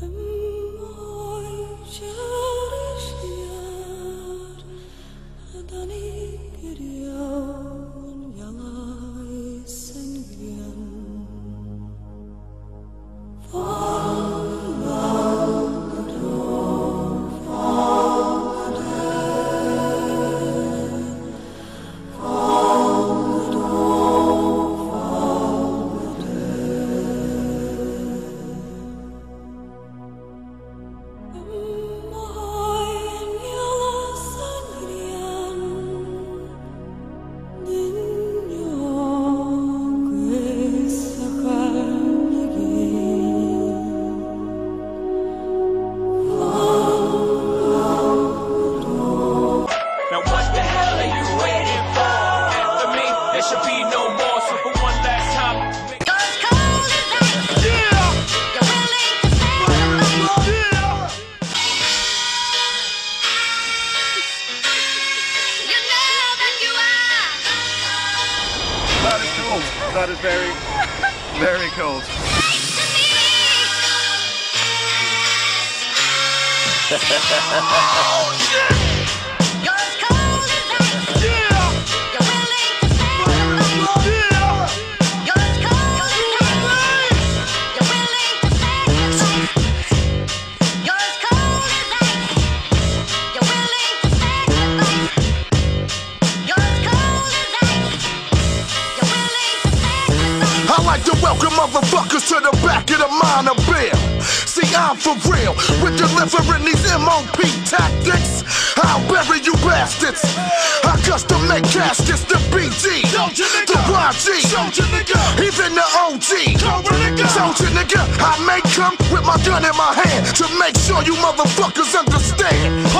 That is very, very cold. Oh, shit! You're as cold as ice. Yeah! You're willing to sacrifice. Yeah! You're as cold as ice. You're willing to sacrifice. You're as cold as ice. You're willing to sacrifice. You're as cold as ice. You're willing to sacrifice. I like to welcome motherfuckers to the back of the minor bill. See, I'm for real with delivering these M.O.P tactics. I'll bury you bastards. I custom make caskets, the BG, the YG, even the OG. Soldier nigga, I may come with my gun in my hand to make sure you motherfuckers understand.